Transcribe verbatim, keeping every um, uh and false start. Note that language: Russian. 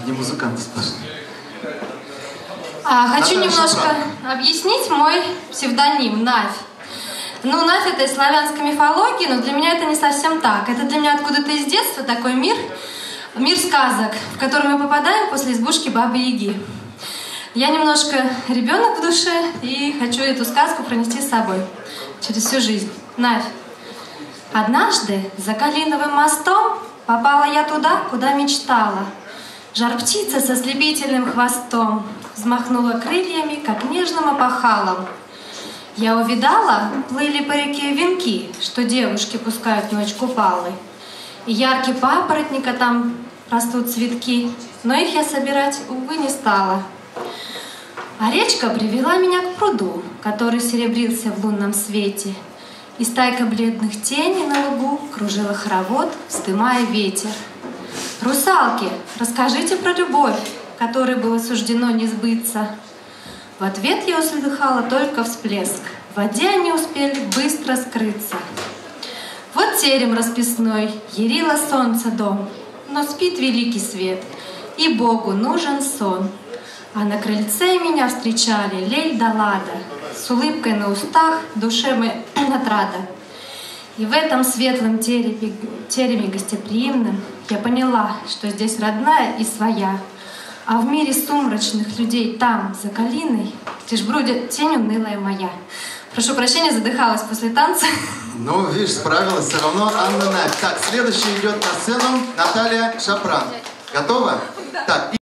одни музыканты сплошные. А, хочу Наталья немножко Шапран. объяснить мой псевдоним Навь. Ну, Навь — это из славянской мифологии, но для меня это не совсем так. Это для меня откуда-то из детства такой мир, мир сказок, в который мы попадаем после избушки Бабы-Яги. Я немножко ребенок в душе и хочу эту сказку пронести с собой через всю жизнь. Навь. Однажды за Калиновым мостом попала я туда, куда мечтала. Жар-птица со слепительным хвостом взмахнула крыльями, как нежным опахалом. Я увидала, плыли по реке венки, что девушки пускают в ночь купалы. И яркий папоротника там растут цветки, но их я собирать, увы, не стала. А речка привела меня к пруду, который серебрился в лунном свете. И стайка бледных теней на лугу кружила хоровод, вздымая ветер. «Русалки, расскажите про любовь, которой было суждено не сбыться». В ответ я услыхала только всплеск. В воде они успели быстро скрыться. Вот терем расписной, ярило солнце дом, но спит великий свет, и Богу нужен сон. А на крыльце меня встречали Лель да Лада, с улыбкой на устах, душе мы отрада. И в этом светлом тереме, тереме гостеприимном я поняла, что здесь родная и своя. А в мире сумрачных людей там, за калиной, лишь бродит тень унылая моя. Прошу прощения, задыхалась после танца. Ну, видишь, справилась все равно Анна Навь. Так, следующая идет на сцену Наталья Шапран. Готова? Да. Так.